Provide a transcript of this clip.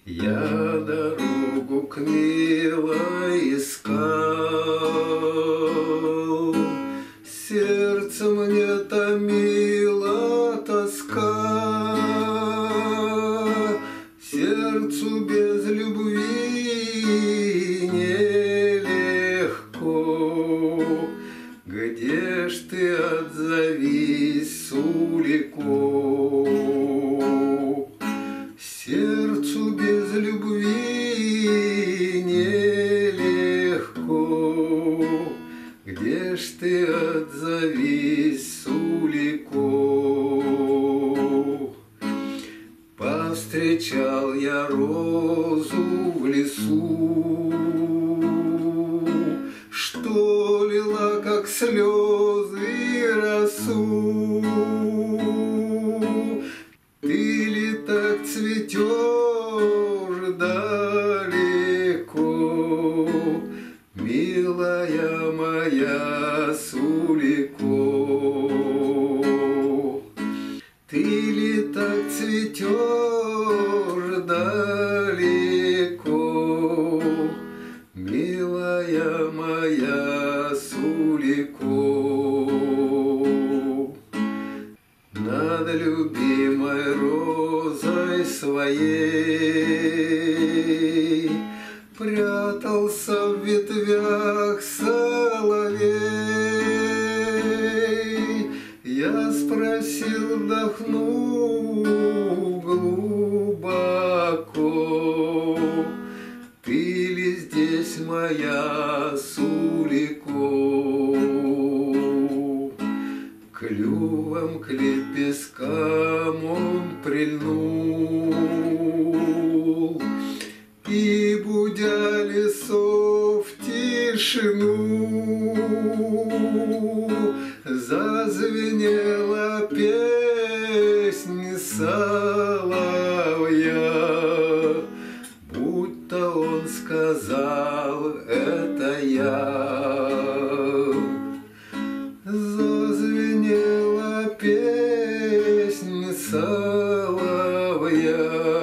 Я дорогу к милой искал, сердце мне томила тоска, сердцу без любви нелегко. Где ж ты, отзовись, Сулико? Сердцу без любви нелегко. Где ж ты, отзовись, Сулико? Повстречал я розу в лесу, что лила, как слезы, росу. Ты ли так цветешь далеко, милая моя Сулико? Ты ли так цветешь далеко, милая моя Сулико? Над любимой розой своей прятался в ветвях соловей. Я спросил, вдохнув глубоко: ты ли здесь, моя Сулико? Клювом к лепесткам он прильнул, и, будя лесов тишину, зазвенела песнь соловья, будто он сказал: это я. Зазвенела песнь соловья,